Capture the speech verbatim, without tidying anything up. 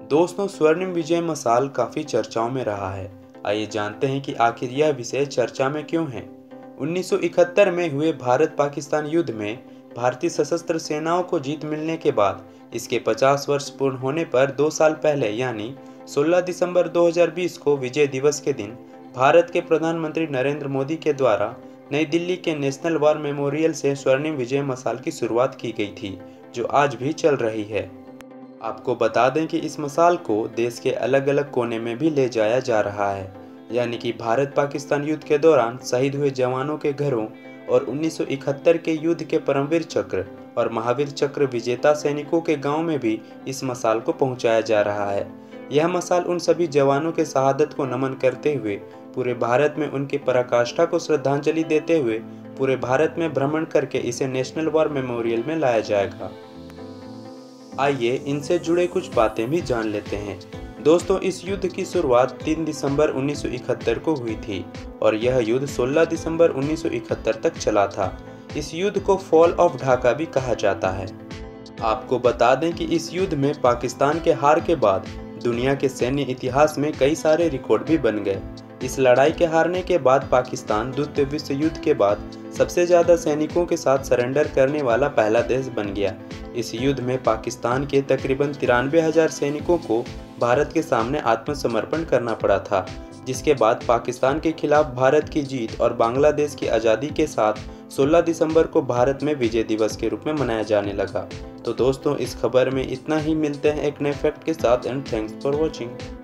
दोस्तों, स्वर्णिम विजय मसाल काफ़ी चर्चाओं में रहा है। आइए जानते हैं कि आखिर यह विषय चर्चा में क्यों है। उन्नीस सौ इकहत्तर में हुए भारत पाकिस्तान युद्ध में भारतीय सशस्त्र सेनाओं को जीत मिलने के बाद इसके पचास वर्ष पूर्ण होने पर दो साल पहले यानी सोलह दिसंबर दो हज़ार बीस को विजय दिवस के दिन भारत के प्रधानमंत्री नरेंद्र मोदी के द्वारा नई दिल्ली के नेशनल वॉर मेमोरियल से स्वर्णिम विजय मसाल की शुरुआत की गई थी, जो आज भी चल रही है। आपको बता दें कि इस मसाल को देश के अलग अलग कोने में भी ले जाया जा रहा है, यानी कि भारत पाकिस्तान युद्ध के दौरान शहीद हुए जवानों के घरों और उन्नीस सौ इकहत्तर के युद्ध के परमवीर चक्र और महावीर चक्र विजेता सैनिकों के गांव में भी इस मसाल को पहुंचाया जा रहा है। यह मसाल उन सभी जवानों के शहादत को नमन करते हुए पूरे भारत में उनकी पराकाष्ठा को श्रद्धांजलि देते हुए पूरे भारत में भ्रमण करके इसे नेशनल वॉर मेमोरियल में लाया जाएगा। आइए इनसे जुड़े कुछ बातें भी जान लेते हैं। दोस्तों, इस युद्ध की शुरुआत तीन दिसंबर उन्नीस सौ इकहत्तर को हुई थी और यह युद्ध सोलह दिसंबर उन्नीस सौ इकहत्तर तक चला था। इस युद्ध को फॉल ऑफ ढाका भी कहा जाता है। आपको बता दें कि इस युद्ध में पाकिस्तान के हार के बाद दुनिया के सैन्य इतिहास में कई सारे रिकॉर्ड भी बन गए। इस लड़ाई के हारने के बाद पाकिस्तान द्वितीय विश्व युद्ध के बाद सबसे ज़्यादा सैनिकों के साथ सरेंडर करने वाला पहला देश बन गया। इस युद्ध में पाकिस्तान के तकरीबन तिरानवे हजार सैनिकों को भारत के सामने आत्मसमर्पण करना पड़ा था, जिसके बाद पाकिस्तान के खिलाफ भारत की जीत और बांग्लादेश की आज़ादी के साथ सोलह दिसंबर को भारत में विजय दिवस के रूप में मनाया जाने लगा। तो दोस्तों, इस खबर में इतना ही। मिलते हैं एक नए फैक्ट के साथ एंड थैंक्स फॉर वॉचिंग।